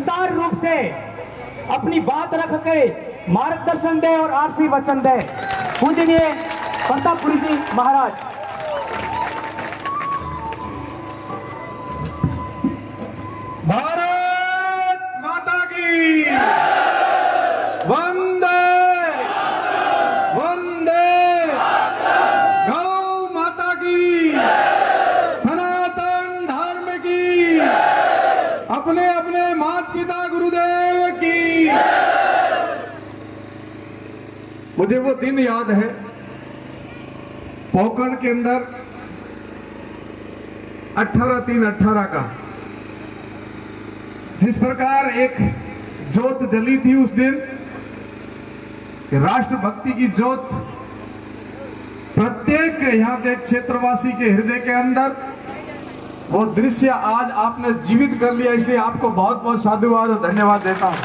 विस्तार रूप से अपनी बात रख के मार्गदर्शन दे और आरसी वचन दे। पूजनीय प्रतापुरी जी महाराज। भारत माता की वंदे वंदे, गौ माता की, सनातन धर्म की, अपने अपने माता पिता गुरुदेव की। मुझे वो दिन याद है पोखरण के अंदर 18/3/18 का, जिस प्रकार एक ज्योत जली थी उस दिन, राष्ट्रभक्ति की ज्योत प्रत्येक यहाँ के क्षेत्रवासी के हृदय के अंदर, वो दृश्य आज आपने जीवित कर लिया, इसलिए आपको बहुत बहुत साधुवाद और धन्यवाद देता हूं।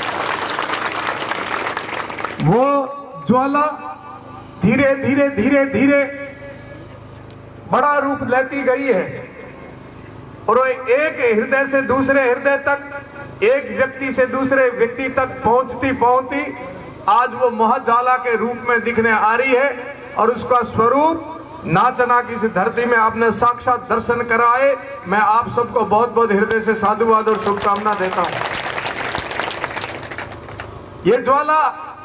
वो ज्वाला धीरे धीरे धीरे धीरे बड़ा रूप लेती गई है और वो एक हृदय से दूसरे हृदय तक, एक व्यक्ति से दूसरे व्यक्ति तक पहुंचती पहुंचती आज वो महाज्वाला के रूप में दिखने आ रही है। और उसका स्वरूप नाचना की इस धरती में आपने साक्षात दर्शन कराए। मैं आप सबको बहुत बहुत हृदय से साधुवाद और शुभकामना देता हूं। ये ज्वाला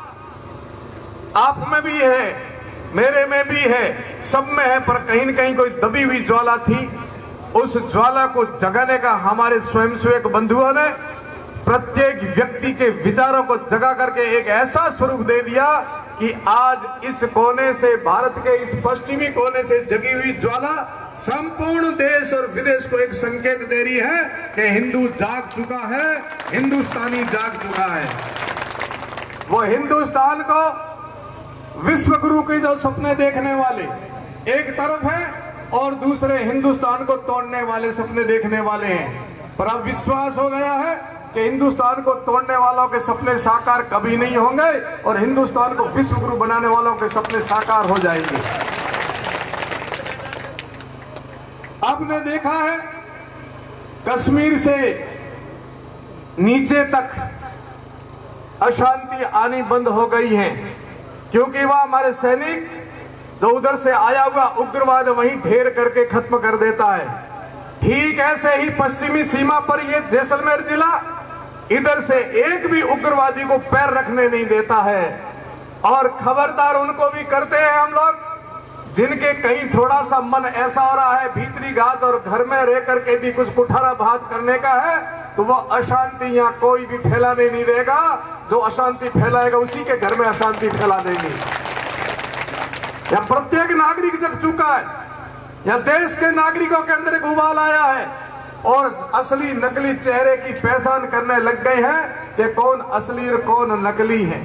आप में भी है, मेरे में भी है, सब में है, पर कहीं न कहीं कोई दबी हुई ज्वाला थी। उस ज्वाला को जगाने का हमारे स्वयंसेवक बंधुओं ने प्रत्येक व्यक्ति के विचारों को जगा करके एक ऐसा स्वरूप दे दिया कि आज इस कोने से, भारत के इस पश्चिमी कोने से जगी हुई ज्वाला संपूर्ण देश और विदेश को एक संकेत दे रही है कि हिंदू जाग चुका है, हिंदुस्तानी जाग चुका है। वो हिंदुस्तान को विश्व गुरु के जो सपने देखने वाले एक तरफ है और दूसरे हिंदुस्तान को तोड़ने वाले सपने देखने वाले हैं। पर अब विश्वास हो गया है कि हिंदुस्तान को तोड़ने वालों के सपने साकार कभी नहीं होंगे और हिंदुस्तान को विश्व गुरु बनाने वालों के सपने साकार हो जाएंगे। आपने देखा है कश्मीर से नीचे तक अशांति आनी बंद हो गई है, क्योंकि वह हमारे सैनिक जो उधर से आया हुआ उग्रवाद वहीं ढेर करके खत्म कर देता है। ठीक ऐसे ही पश्चिमी सीमा पर ये जैसलमेर जिला इधर से एक भी उग्रवादी को पैर रखने नहीं देता है। और खबरदार उनको भी करते हैं हम लोग जिनके कहीं थोड़ा सा मन ऐसा हो रहा है भीतरी घात और घर में रह करके भी कुछ कुठारा भात करने का है, तो वो अशांति यहाँ कोई भी फैलाने नहीं देगा। जो अशांति फैलाएगा उसी के घर में अशांति फैला देंगे। या प्रत्येक नागरिक जग चुका है, या देश के नागरिकों के अंदर एक उबाल आया है और असली नकली चेहरे की पहचान करने लग गए हैं कि कौन असली और कौन नकली है।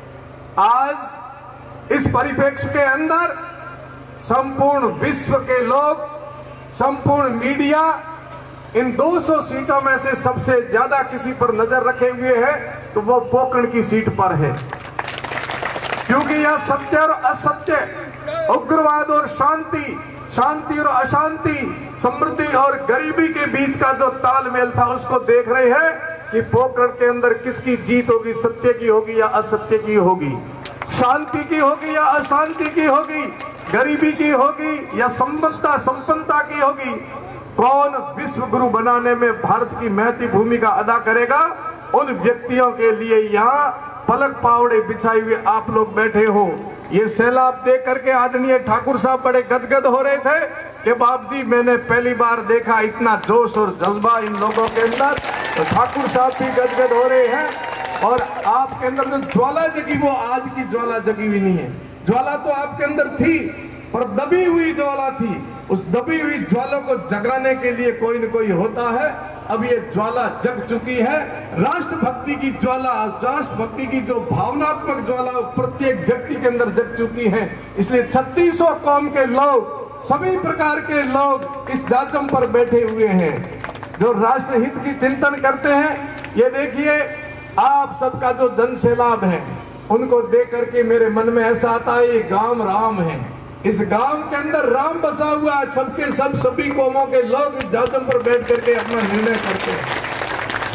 आज इस परिप्रेक्ष्य के अंदर संपूर्ण विश्व के लोग, संपूर्ण मीडिया इन 200 सीटों में से सबसे ज्यादा किसी पर नजर रखे हुए है तो वो पोखरण की सीट पर है, क्योंकि यह सत्य और असत्य, उग्रवाद और शांति, शांति और अशांति, समृद्धि और गरीबी के बीच का जो तालमेल था उसको देख रहे हैं कि पोखरण के अंदर किसकी जीत होगी, सत्य की होगी या असत्य की होगी, शांति की होगी या अशांति की होगी, गरीबी की होगी या संपन्नता की होगी। कौन विश्व गुरु बनाने में भारत की महती भूमिका अदा करेगा, उन व्यक्तियों के लिए यहाँ पलक पावड़े बिछाए हुए आप लोग बैठे हो। ये सैलाब देख करके आदरणीय ठाकुर साहब बड़े गदगद हो रहे थे कि बाप जी मैंने पहली बार देखा इतना जोश और जज्बा इन लोगों के अंदर। तो ठाकुर साहब भी गदगद हो रहे हैं और आपके अंदर जो ज्वाला जगी वो आज की ज्वाला जगी हुई नहीं है। ज्वाला तो आपके अंदर थी पर दबी हुई ज्वाला थी। उस दबी हुई ज्वाला को जगाने के लिए कोई न कोई होता है। अब ये ज्वाला जग चुकी है। राष्ट्रभक्ति की ज्वाला, राष्ट्रभक्ति की जो भावनात्मक ज्वाला प्रत्येक व्यक्ति के अंदर जग चुकी है। इसलिए 3600 कौम के लोग, सभी प्रकार के लोग इस जाजम पर बैठे हुए हैं जो राष्ट्रहित की चिंतन करते हैं। ये देखिए आप सबका जो जन सैलाब है उनको देख करके मेरे मन में ऐसा आता है ये गांव राम है। इस गांव के अंदर राम बसा हुआ है। सबके सब सभी कौमों के लोग इस जाजम पर बैठ करके अपना निर्णय करते हैं।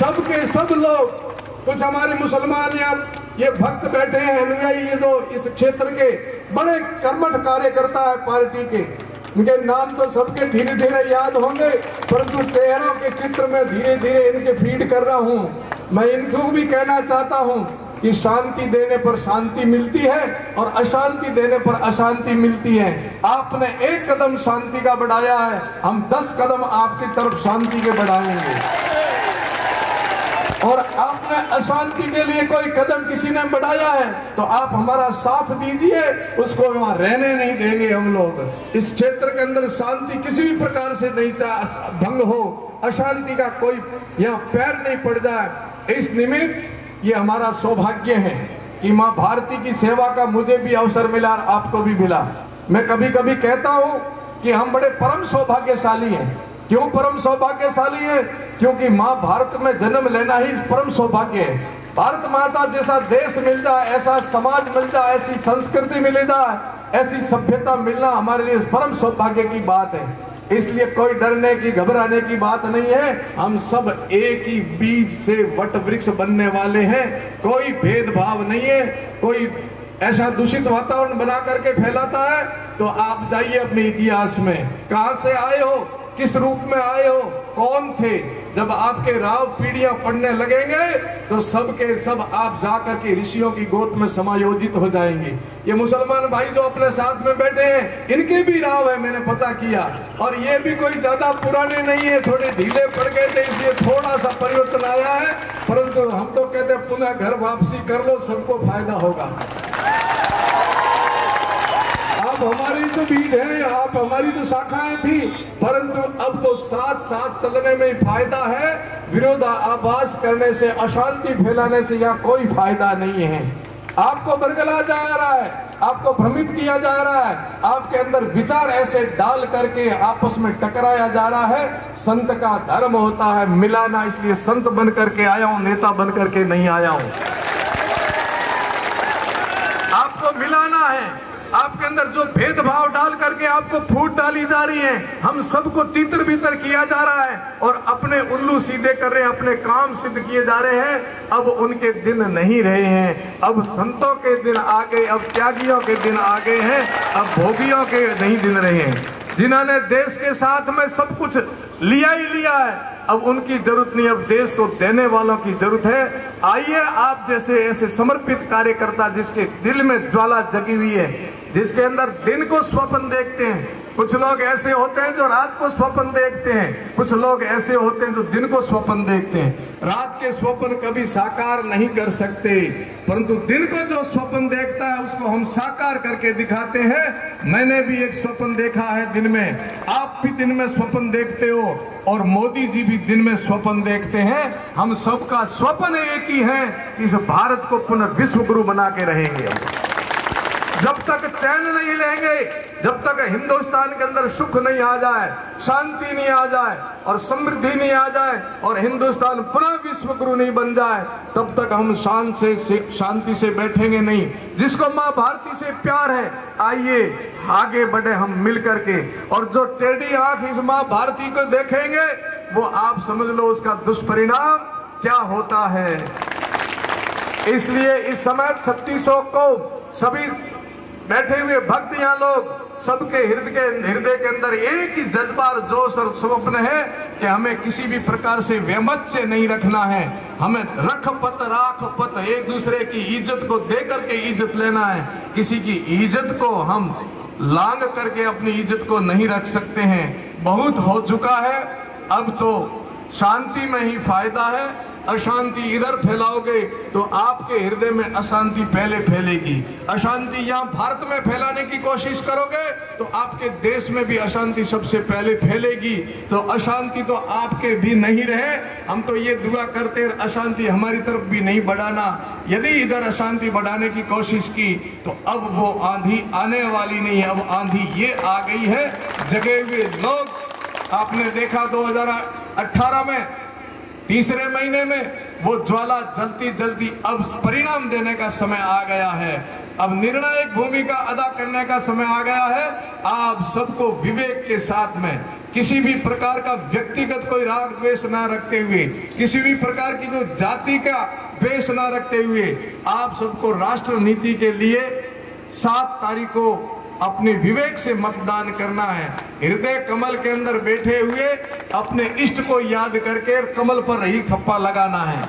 सब के सब लोग, कुछ हमारे मुसलमान या ये भक्त बैठे हैं अनुयायी, ये जो इस क्षेत्र के बड़े कर्मठ कार्यकर्ता है पार्टी के, इनके नाम तो सबके धीरे धीरे याद होंगे, परंतु चेहरों के चित्र में धीरे धीरे इनके फीड कर रहा हूं। मैं इनको भी कहना चाहता हूं कि शांति देने पर शांति मिलती है और अशांति देने पर अशांति मिलती है। आपने एक कदम शांति का बढ़ाया है, हम 10 कदम आपकी तरफ शांति के बढ़ाएंगे। और आपने अशांति के लिए कोई कदम किसी ने बढ़ाया है तो आप हमारा साथ दीजिए, उसको वहां रहने नहीं देंगे हम लोग। इस क्षेत्र के अंदर शांति किसी भी प्रकार से नहीं भंग हो, अशांति का कोई यहाँ पैर नहीं पड़ जाए। इस निमित्त ये हमारा सौभाग्य है कि माँ भारती की सेवा का मुझे भी अवसर मिला और आपको भी मिला। मैं कभी कभी कहता हूँ कि हम बड़े परम सौभाग्यशाली हैं। क्यों परम सौभाग्यशाली है? क्योंकि माँ भारत में जन्म लेना ही परम सौभाग्य है। भारत माता जैसा देश मिल जाए, ऐसा समाज मिल जाए, ऐसी संस्कृति मिल जाए, ऐसी सभ्यता मिलना हमारे लिए परम सौभाग्य की बात है। इसलिए कोई डरने की घबराने की बात नहीं है। हम सब एक ही बीज से वट वृक्ष बनने वाले हैं, कोई भेदभाव नहीं है। कोई ऐसा दूषित वातावरण बना करके फैलाता है तो आप जाइए अपने इतिहास में, कहां से आए हो, किस रूप में आए हो, कौन थे। जब आपके राव पीढ़ियां पढ़ने लगेंगे तो सब के सब आप जाकर के ऋषियों की गोद में समायोजित हो जाएंगे। ये मुसलमान भाई जो अपने साथ में बैठे हैं, इनके भी राव है, मैंने पता किया, और ये भी कोई ज्यादा पुराने नहीं है, थोड़े ढीले पड़ गए थे, इसलिए थोड़ा सा परिवर्तन आया है। परंतु हम तो कहते हैं पुनः घर वापसी कर लो, सबको फायदा होगा। आप हमारी तो बीज हैं, आप हमारी तो शाखाएं थी, परंतु अब तो साथ साथ चलने में फायदा है। विरोधाभास करने से, अशांति फैलाने से यहाँ कोई फायदा नहीं है। आपको बरगला जा रहा है, आपको भ्रमित किया जा रहा है, आपके अंदर विचार ऐसे डाल करके आपस में टकराया जा रहा है। संत का धर्म होता है मिलाना, इसलिए संत बन करके आया हूं, नेता बन करके नहीं आया हूं। आपको मिलाना है। आपके अंदर जो भेदभाव डाल करके आपको फूट डाली जा रही है, हम सबको तीतर भीतर किया जा रहा है और अपने उल्लू सीधे कर रहे हैं, अपने काम सिद्ध किए जा रहे हैं। अब उनके दिन नहीं रहे हैं, अब संतों के दिन आ गए, अब त्यागियों के दिन आ गए हैं, अब भोगियों के नहीं दिन रहे हैं। जिन्होंने देश के साथ में सब कुछ लिया ही लिया है, अब उनकी जरूरत नहीं, अब देश को देने वालों की जरूरत है। आइए आप जैसे ऐसे समर्पित कार्यकर्ता, जिसके दिल में ज्वाला जगी हुई है, जिसके अंदर दिन को स्वप्न देखते हैं। कुछ लोग ऐसे होते हैं जो रात को स्वप्न देखते हैं, कुछ लोग ऐसे होते हैं जो दिन को स्वप्न देखते हैं। रात के स्वप्न कभी साकार नहीं कर सकते, परंतु दिन को जो स्वप्न देखता है उसको हम साकार करके दिखाते हैं। मैंने भी एक स्वप्न देखा है दिन में, आप भी दिन में स्वप्न देखते हो और मोदी जी भी दिन में स्वप्न देखते हैं। हम सबका स्वप्न एक ही है, इस भारत को पुनः विश्व गुरु बना के रहेंगे। जब तक चैन नहीं लेंगे, जब तक हिंदुस्तान के अंदर सुख नहीं आ जाए, शांति नहीं आ जाए और समृद्धि नहीं आ जाए और हिंदुस्तान पुनः विश्व गुरु नहीं बन जाए, तब तक हम शांति से बैठेंगे नहीं। जिसको माँ भारती से प्यार है, आइए आगे बढ़े हम मिल करके। और जो टेढ़ी आंख इस माँ भारती को देखेंगे, वो आप समझ लो उसका दुष्परिणाम क्या होता है। इसलिए इस समय 3600 को सभी बैठे हुए भक्त यहाँ लोग, सबके हृदय के अंदर एक ही जज्बा और जोश और स्वप्न है कि हमें किसी भी प्रकार से वेमत से नहीं रखना है। हमें रखपत राखपत, एक दूसरे की इज्जत को दे करके इज्जत लेना है। किसी की इज्जत को हम लांग करके अपनी इज्जत को नहीं रख सकते हैं। बहुत हो चुका है, अब तो शांति में ही फायदा है। अशांति इधर फैलाओगे तो आपके हृदय में अशांति पहले फैलेगी। अशांति यहाँ भारत में फैलाने की कोशिश करोगे तो आपके देश में भी अशांति सबसे पहले फैलेगी। तो अशांति तो आपके भी नहीं रहे। हम तो ये दुआ करते हैं अशांति हमारी तरफ भी नहीं बढ़ाना। यदि इधर अशांति बढ़ाने की कोशिश की तो अब वो आंधी आने वाली नहीं है, अब आंधी ये आ गई है। जगे हुए लोग आपने देखा 2018 में तीसरे महीने में वो ज्वाला जलती जलती अब परिणाम देने का समय आ गया है। अब निर्णायक भूमिका अदा करने का समय आ गया है। आप सबको विवेक के साथ में किसी भी प्रकार का व्यक्तिगत कोई राग द्वेष ना रखते हुए, किसी भी प्रकार की जो जाति का द्वेष ना रखते हुए, आप सबको राष्ट्र नीति के लिए 7 तारीख को अपने विवेक से मतदान करना है। हृदय कमल के अंदर बैठे हुए अपने इष्ट को याद करके कमल पर ही थप्पा लगाना है।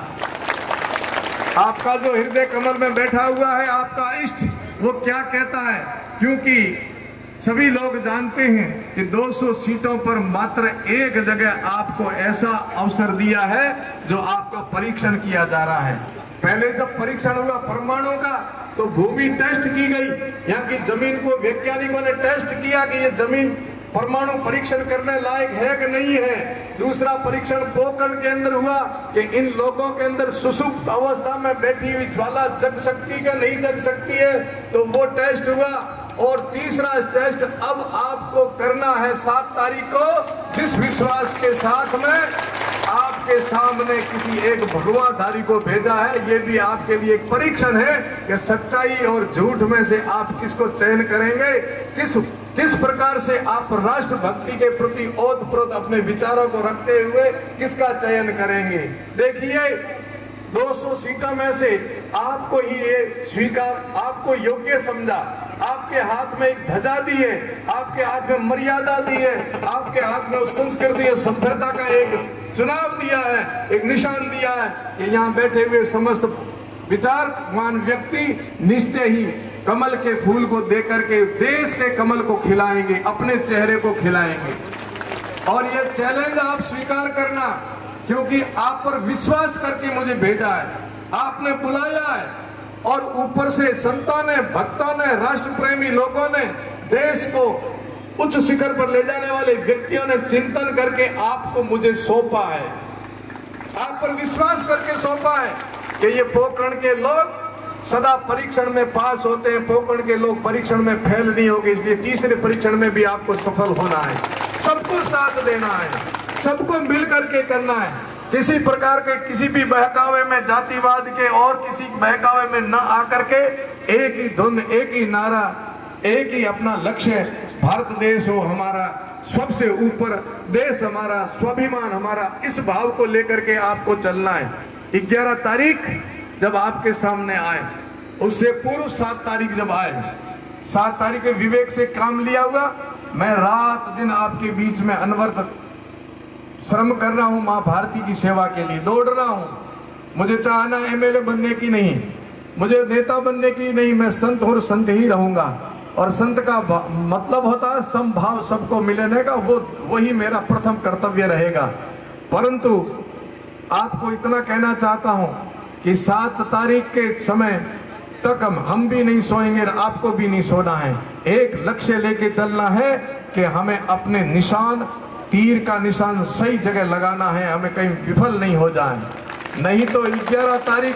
आपका जो हृदय कमल में बैठा हुआ है, आपका इष्ट, वो क्या कहता है, क्योंकि सभी लोग जानते हैं कि 200 सीटों पर मात्र एक जगह आपको ऐसा अवसर दिया है जो आपका परीक्षण किया जा रहा है। पहले जब परीक्षण हुआ परमाणु का तो भूमि टेस्ट की गई, यहाँ की जमीन को वैज्ञानिकों ने टेस्ट किया कि ये जमीन परमाणु परीक्षण करने लायक है कि नहीं है। दूसरा परीक्षण पोखरण के अंदर हुआ कि इन लोगों के अंदर सुसुप्त अवस्था में बैठी हुई ज्वाला जग सकती है नहीं जग सकती है, तो वो टेस्ट हुआ। और तीसरा टेस्ट अब आपको करना है 7 तारीख को, जिस विश्वास के साथ में आपके सामने किसी एक भगवाधारी को भेजा है। ये भी आपके लिए एक परीक्षण है कि सच्चाई और झूठ में से आप किसको चयन करेंगे, किस प्रकार से आप राष्ट्र भक्ति के प्रति ओतप्रोत अपने विचारों को रखते हुए किसका चयन करेंगे। देखिए 200 सीटों में से आपको ही ये स्वीकार, आपको योग्य समझा, आपके हाथ में एक ध्वजा दी है, आपके हाथ में मर्यादा दी है, आपके हाथ में संस्कृति और सभ्यता का एक चुनाव दिया है, एक निशान दिया है कि यहाँ बैठे हुए समस्त विचारवान व्यक्ति निश्चय ही कमल के फूल को देकर के देश के कमल को खिलाएंगे, अपने चेहरे को खिलाएंगे। और ये चैलेंज आप स्वीकार करना, क्योंकि आप पर विश्वास करके मुझे भेजा है, आपने बुलाया है। और ऊपर से संतों ने, भक्तों ने, राष्ट्र प्रेमी लोगों ने, देश को उच्च शिखर पर ले जाने वाले व्यक्तियों ने चिंतन करके आपको मुझे सौंपा है, आप पर विश्वास करके सौंपा है कि ये पोखरण के लोग सदा परीक्षण में पास होते हैं, पोखरण के लोग परीक्षण में फेल नहीं होंगे। इसलिए तीसरे परीक्षण में भी आपको सफल होना है, सबको साथ देना है, सबको मिल करके करना है। किसी प्रकार के किसी भी बहकावे में, जातिवाद के और किसी बहकावे में न आकर के एक ही धुन, एक ही नारा, एक ही अपना लक्ष्य, भारत देश हो हमारा, सबसे ऊपर देश हमारा, स्वाभिमान हमारा, इस भाव को लेकर के आपको चलना है। 11 तारीख जब आपके सामने आए, उससे पूर्व 7 तारीख जब आए, 7 तारीख विवेक से काम लिया हुआ। मैं रात दिन आपके बीच में अनवरत श्रम कर रहा हूँ, माँ भारती की सेवा के लिए दौड़ रहा हूँ। मुझे चाहना एमएलए बनने की नहीं, मुझे नेता बनने की नहीं, मैं संत और संत ही रहूंगा। और संत का मतलब होता है समभाव, सबको मिलने का, वही मेरा प्रथम कर्तव्य रहेगा। परंतु आपको इतना कहना चाहता हूँ कि 7 तारीख के समय तक हम भी नहीं सोएंगे, आपको भी नहीं सोना है। एक लक्ष्य लेके चलना है कि हमें अपने निशान, तीर का निशान सही जगह लगाना है, हमें कहीं विफल नहीं हो जाए। नहीं तो 11 तारीख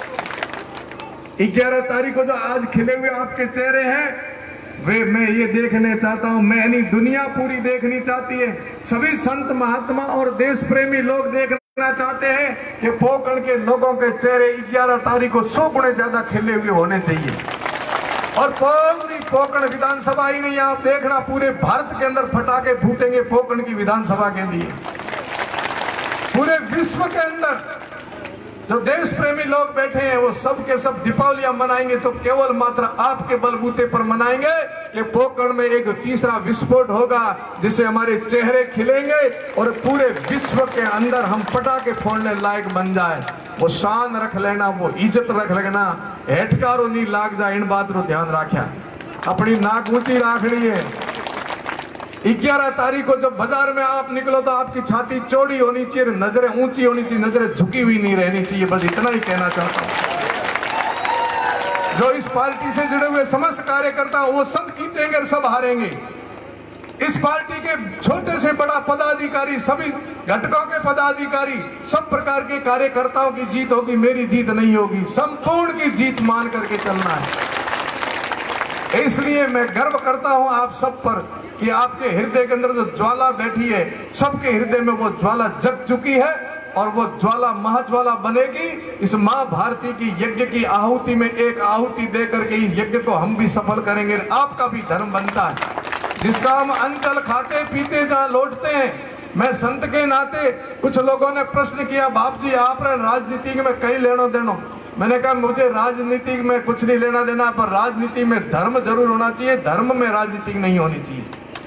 को जो आज खिले हुए आपके चेहरे हैं, वे मैं ये देखने चाहता हूं, मैं नहीं दुनिया पूरी देखनी चाहती है, सभी संत महात्मा और देश प्रेमी लोग देखना चाहते हैं कि पोखरण के लोगों के चेहरे 11 तारीख को 100 गुणे ज्यादा खिले हुए होने चाहिए। और पूरी पोखरण विधानसभा ही नहीं, आप देखना पूरे भारत के अंदर पटाखे फूटेंगे पोखरण की विधानसभा के लिए। पूरे विश्व के अंदर जो देश प्रेमी लोग बैठे हैं वो सब के सब दीपावलियां मनाएंगे, तो केवल मात्र आपके बलबूते पर मनाएंगे कि पोखरण में एक तीसरा विस्फोट होगा जिससे हमारे चेहरे खिलेंगे और पूरे विश्व के अंदर हम पटाखे फोड़ने लायक बन जाए। वो शान रख लेना, वो इज्जत रख लेना, हेटकारो नहीं लाग जाए, इन बात को ध्यान रखा। अपनी नाक ऊंची रखनी है। 11 तारीख को जब बाजार में आप निकलो तो आपकी छाती चौड़ी होनी चाहिए, नजरें ऊंची होनी चाहिए, नजरें झुकी हुई नहीं रहनी चाहिए। बस इतना ही कहना चाहता हूं। जो इस पार्टी से जुड़े हुए समस्त कार्यकर्ता वो सब जीतेंगे, सब हारेंगे। इस पार्टी के छोटे से बड़ा पदाधिकारी, सभी घटकों के पदाधिकारी, सब प्रकार के कार्यकर्ताओं की जीत होगी, मेरी जीत नहीं होगी। संपूर्ण की जीत मान करके चलना है। इसलिए मैं गर्व करता हूं आप सब पर कि आपके हृदय के अंदर जो ज्वाला बैठी है, सबके हृदय में वो ज्वाला जग चुकी है और वो ज्वाला महाज्वाला बनेगी। इस माँ भारती की यज्ञ की आहुति में एक आहुति दे करके इस यज्ञ को हम भी सफल करेंगे। आपका भी धर्म बनता है जिसका हम अंचल खाते पीते जहाँ लौटते हैं। मैं संत के नाते, कुछ लोगों ने प्रश्न किया, बाप जी आप राजनीति में कहीं लेना देना। मैंने कहा मुझे राजनीति में कुछ नहीं लेना देना, पर राजनीति में धर्म जरूर होना चाहिए, धर्म में राजनीति नहीं होनी चाहिए।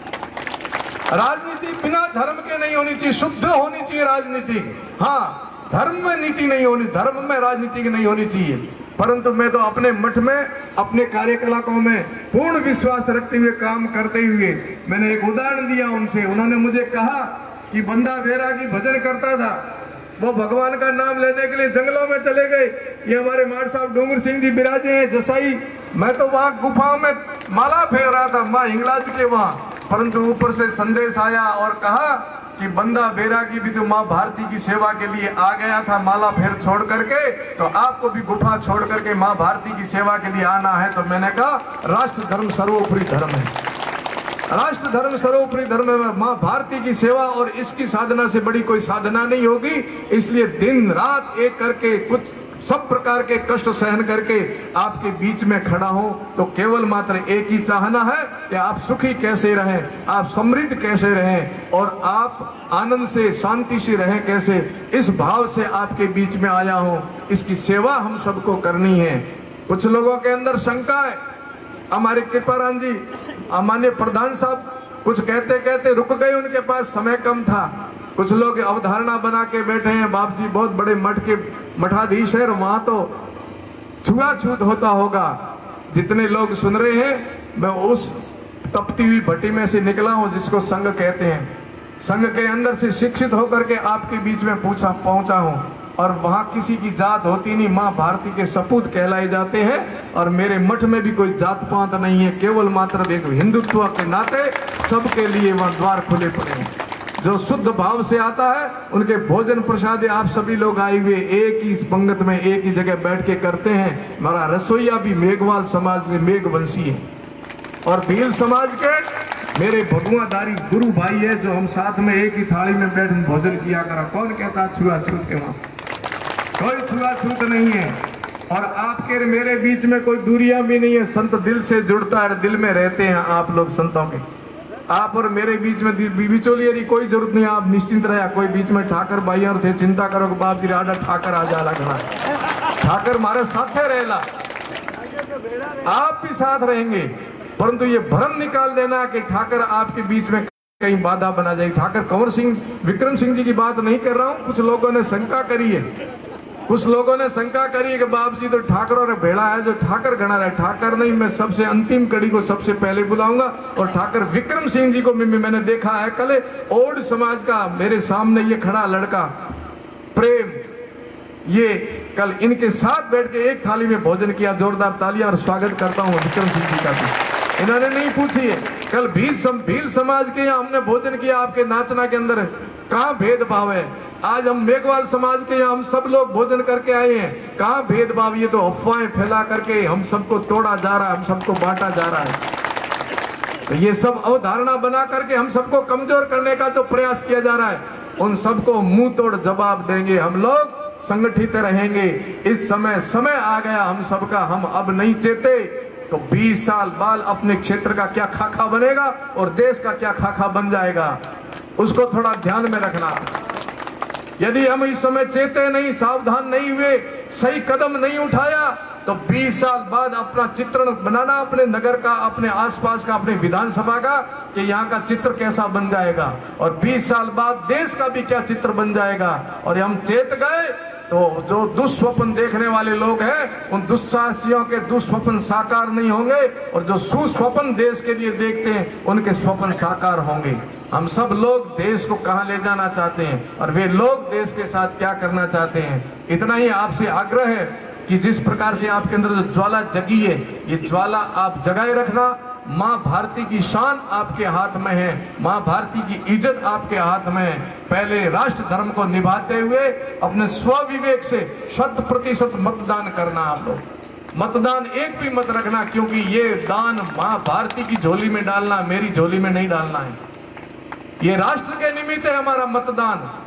राजनीति बिना धर्म के नहीं होनी चाहिए, शुद्ध होनी चाहिए राजनीति। हाँ, धर्म में नीति नहीं होनी, धर्म में राजनीति नहीं होनी चाहिए। परंतु मैं तो अपने मठ में, अपने कार्यकलापों में पूर्ण विश्वास रखते हुए, काम करते हुए, मैंने एक उदाहरण दिया उनसे। उन्होंने मुझे कहा कि बंदा बैरागी भजन करता था, वो भगवान का नाम लेने के लिए जंगलों में चले गए। ये हमारे मार साहब डूंगर सिंह जी विराजे हैं जसाई। मैं तो वहां गुफाओं में माला फेर रहा था, माँ हिंगलाज के वहां, परंतु ऊपर से संदेश आया और कहा कि बंदा बैरागी भी तो माँ भारती की सेवा के लिए आ गया था माला फेर छोड़ करके, तो आपको भी गुफा छोड़ करके माँ भारती की सेवा के लिए आना है। तो मैंने कहा राष्ट्र धर्म सर्वोपरि धर्म है, राष्ट्र धर्म सर्वोपरि धर्म में माँ भारती की सेवा और इसकी साधना से बड़ी कोई साधना नहीं होगी। इसलिए दिन रात एक करके, कुछ सब प्रकार के कष्ट सहन करके आपके बीच में खड़ा हूं। तो केवल मात्र एक ही चाहना है कि आप सुखी कैसे रहें, आप समृद्ध कैसे रहें और आप आनंद से, शांति से रहें कैसे, इस भाव से आपके बीच में आया हूं। इसकी सेवा हम सबको करनी है। कुछ लोगों के अंदर शंका है, हमारे कृपाराम जी, माननीय प्रधान साहब कुछ कहते कहते रुक गए, उनके पास समय कम था। कुछ लोग अवधारणा बना के बैठे हैं, बाप जी बहुत बड़े मठ के मठाधीश है, वहां तो छुआछूत होता होगा। जितने लोग सुन रहे हैं, मैं उस तपती हुई भट्टी में से निकला हूं जिसको संघ कहते हैं। संघ के अंदर से शिक्षित होकर के आपके बीच में पहुंचा हूं, और वहां किसी की जात होती नहीं, माँ भारती के सपूत कहलाए जाते हैं। और मेरे मठ में भी कोई जात पात नहीं है, केवल मात्र एक हिंदुत्व के नाते सबके लिए वहां द्वार खुले पड़े हैं। जो शुद्ध भाव से आता है उनके भोजन प्रसाद आप सभी लोग आए हुए एक ही पंगत में एक ही जगह बैठ के करते हैं। हमारा रसोईया भी मेघवाल समाज से मेघवंशी है, और भील समाज के मेरे भगवादारी गुरु भाई है, जो हम साथ में एक ही थाली में बैठ भोजन किया करा। कौन कहता छुआछूत के? वहां कोई छुआछूत नहीं है, और आपके मेरे बीच में कोई दूरियां भी नहीं है। संत दिल से जुड़ता है, दिल में रहते हैं आप लोग संतों के। आप और मेरे बीच में बिचौलिए की कोई जरूरत नहीं, आप निश्चिंत रहे। कोई बीच में ठाकर भाइयार थे, चिंता करो कि बाप जी राडा ठाकर आ जाला घना, ठाकर मारे साथे रहेला, आप भी साथ रहेंगे। परंतु ये भ्रम निकाल देना कि ठाकर आपके बीच में कहीं बाधा बना जाएगी। ठाकर कंवर सिंह, विक्रम सिंह जी की बात नहीं कर रहा हूं। कुछ लोगों ने शंका करी है, कुछ लोगों ने शंका करी है कि बाप जी तो ठाकरों ने भेड़ा है, जो ठाकर गणा रहे। ठाकर नहीं, मैं सबसे अंतिम कड़ी को सबसे पहले बुलाऊंगा। और ठाकर विक्रम सिंह जी को मैंने देखा है, कल ओड समाज का मेरे सामने ये खड़ा लड़का प्रेम, ये कल इनके साथ बैठ के एक थाली में भोजन किया। जोरदार तालियां और स्वागत करता हूं विक्रम सिंह जी का भी। इन्होंने नहीं पूछी है, कल भील समाज के यहाँ हमने भोजन किया आपके नाचना के अंदर। कहाँ भेदभाव है? आज हम मेघवाल समाज के यहाँ हम सब लोग भोजन करके आए हैं, कहाँ भेदभाव? ये तो अफवाहें फैला करके हम सबको तोड़ा जा रहा है, हम सबको बांटा जा रहा है। तो ये सब अवधारणा बना करके हम सबको कमजोर करने का जो प्रयास किया जा रहा है, उन सबको मुंह तोड़ जवाब देंगे। हम लोग संगठित रहेंगे। इस समय आ गया हम सबका, हम अब नहीं चेते तो 20 साल बाद अपने क्षेत्र का क्या खाका बनेगा और देश का क्या खाका बन जाएगा, उसको थोड़ा ध्यान में रखना। यदि हम इस समय चेते नहीं, सावधान नहीं हुए, सही कदम नहीं उठाया, तो 20 साल बाद अपना चित्रण बनाना अपने नगर का, अपने आसपास का, अपने विधानसभा का, कि यहाँ का चित्र कैसा बन जाएगा, और 20 साल बाद देश का भी क्या चित्र बन जाएगा। और हम चेत गए तो जो दुस्वप्न देखने वाले लोग हैं, उन दुस्साहसियों के दुस्वप्न साकार नहीं होंगे, और जो सुस्वप्न देश के लिए देखते हैं उनके स्वप्न साकार होंगे। हम सब लोग देश को कहां ले जाना चाहते हैं, और वे लोग देश के साथ क्या करना चाहते हैं। इतना ही आपसे आग्रह है कि जिस प्रकार से आपके अंदर जो ज्वाला जगी है, ये ज्वाला आप जगाए रखना। माँ भारती की शान आपके हाथ में है, माँ भारती की इज्जत आपके हाथ में है। पहले राष्ट्र धर्म को निभाते हुए अपने स्वविवेक से 100% मतदान करना। आप लोग मतदान एक भी मत रखना, क्योंकि ये दान माँ भारती की झोली में डालना, मेरी झोली में नहीं डालना है। ये राष्ट्र के निमित्त है हमारा मतदान।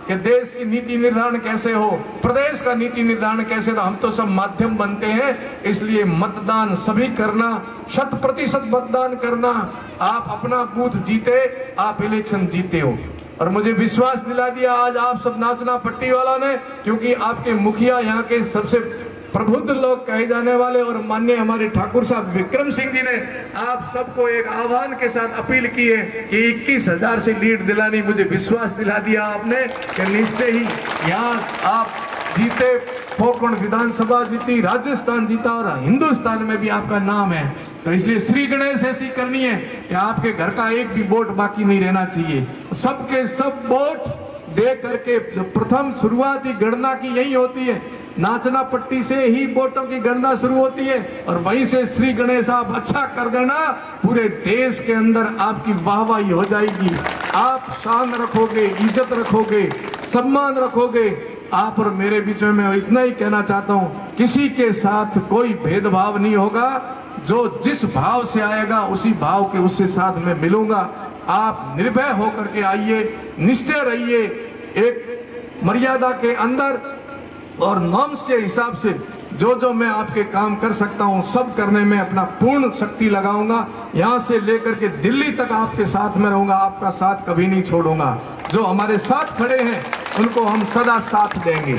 कि देश की नीति निर्धारण कैसे हो, प्रदेश का नीति निर्धारण कैसे हो। हम तो सब माध्यम बनते हैं, इसलिए मतदान सभी करना, 100% मतदान करना। आप अपना बूथ जीते, आप इलेक्शन जीते हो। और मुझे विश्वास दिला दिया आज आप सब नाचना पट्टी वालों ने, क्योंकि आपके मुखिया यहाँ के सबसे प्रबुद्ध लोग कहे जाने वाले और माननीय हमारे ठाकुर साहब विक्रम सिंह जी ने आप सबको एक आह्वान के साथ अपील की है कि 21,000 से लीड दिलानी। मुझे विश्वास दिला दिया आपने कि निश्चय ही यहाँ आप जीते, पोखरण विधानसभा जीती, राजस्थान जीता और हिंदुस्तान में भी आपका नाम है। तो इसलिए श्री गणेश ऐसी करनी है कि आपके घर का एक भी वोट बाकी नहीं रहना चाहिए। सबके सब वोट दे करके जो प्रथम शुरुआती गणना की यही होती है, नाचना पट्टी से ही वोटों की गणना शुरू होती है और वहीं से श्री गणेश आप अच्छा कर देना, पूरे देश के अंदर आपकी वाहवाही हो जाएगी। आप शान रखोगे, इज्जत रखोगे, सम्मान रखोगे। आप और मेरे बीच में मैं इतना ही कहना चाहता हूँ, किसी के साथ कोई भेदभाव नहीं होगा। जो जिस भाव से आएगा उसी भाव के उससे साथ में मिलूंगा। आप निर्भय होकर के आइए, निश्चय रहिए, एक मर्यादा के अंदर और नॉर्म्स के हिसाब से जो मैं आपके काम कर सकता हूं सब करने में अपना पूर्ण शक्ति लगाऊंगा। यहां से लेकर के दिल्ली तक आपके साथ में रहूंगा, आपका साथ कभी नहीं छोड़ूंगा। जो हमारे साथ खड़े हैं उनको हम सदा साथ देंगे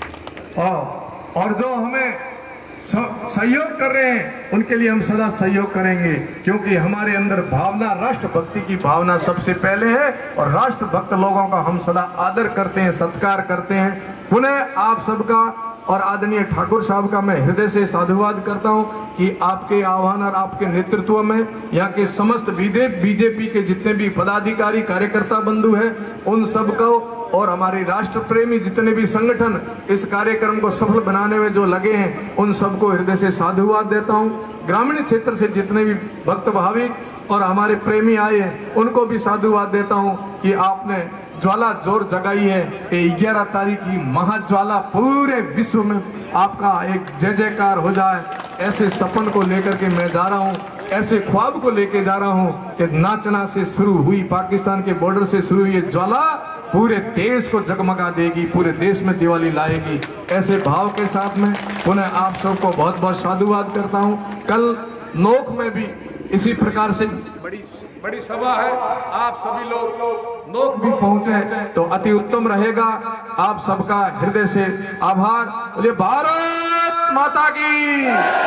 और जो हमें सहयोग कर रहे हैं उनके लिए हम सदा सहयोग करेंगे, क्योंकि हमारे अंदर भावना, राष्ट्रभक्ति की भावना सबसे पहले है और राष्ट्रभक्त लोगों का हम सदा आदर करते हैं, सत्कार करते हैं। पुनः आप सबका और आदरणीय ठाकुर साहब का मैं हृदय से साधुवाद करता हूं कि आपके आह्वान और आपके नेतृत्व में यहाँ के समस्त बीजेपी के जितने भी पदाधिकारी कार्यकर्ता बंधु हैं उन सबको और हमारे राष्ट्र प्रेमी जितने भी संगठन इस कार्यक्रम को सफल बनाने में जो लगे हैं उन सबको हृदय से साधुवाद देता हूं। ग्रामीण क्षेत्र से जितने भी भक्त भाविक और हमारे प्रेमी आए हैं उनको भी साधुवाद देता हूं कि आपने ज्वाला जोर जगाई है कि 11 तारीख की महाज्वाला पूरे विश्व में आपका एक जय जयकार हो जाए। ऐसे सपन को लेकर के मैं जा रहा हूँ, ऐसे ख्वाब को लेके जा रहा हूँ कि नाचना से शुरू हुई, पाकिस्तान के बॉर्डर से शुरू हुई ज्वाला पूरे देश को जगमगा देगी, पूरे देश में दिवाली लाएगी। ऐसे भाव के साथ में पुनः आप सबको बहुत बहुत साधुवाद करता हूँ। कल नोक में भी इसी प्रकार से बड़ी सभा है, आप सभी लोग नोक भी पहुंचे तो अति उत्तम रहेगा। आप सबका हृदय से आभार। बोलिए भारत माता की,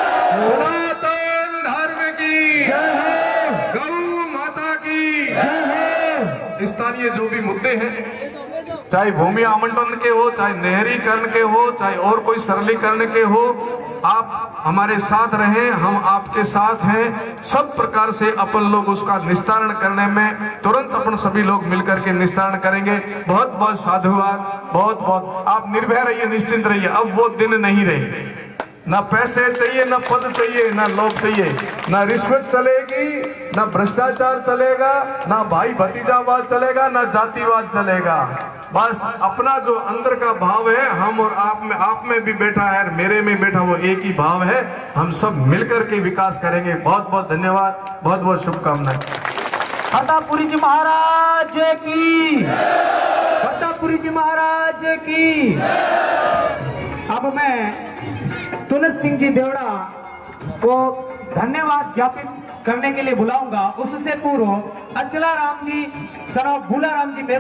सनातन धर्म की जय हो, गौ माता की जय हो। स्थानीय जो भी मुद्दे हैं, चाहे भूमि आवंटन के हो, चाहे नहरीकरण के हो, चाहे और कोई सरलीकरण के हो, आप हमारे साथ रहें, हम आपके साथ हैं। सब प्रकार से अपन लोग उसका निस्तारण करने में तुरंत अपन सभी लोग मिलकर के निस्तारण करेंगे। बहुत बहुत साधुवाद, बहुत बहुत। आप निर्भय रहिए, निश्चिंत रहिए। अब वो दिन नहीं रहे, ना पैसे चाहिए, ना पद चाहिए, ना लोभ चाहिए, ना रिश्वत चलेगी, ना भ्रष्टाचार चलेगा, ना भाई भतीजावाद चलेगा, ना जातिवाद चलेगा। बस अपना जो अंदर का भाव है, हम और आप में भी बैठा है, मेरे में बैठा, वो एक ही भाव है। हम सब मिलकर के विकास करेंगे। बहुत बहुत धन्यवाद, बहुत बहुत शुभकामनाएं। प्रतापुरी जी महाराज की, प्रतापुरी जी महाराज की। अब मैं तुलसी सिंह जी देवड़ा को धन्यवाद ज्ञापित करने के लिए बुलाऊंगा। उससे पूर्व अचला राम जी, सराफ भूला राम जी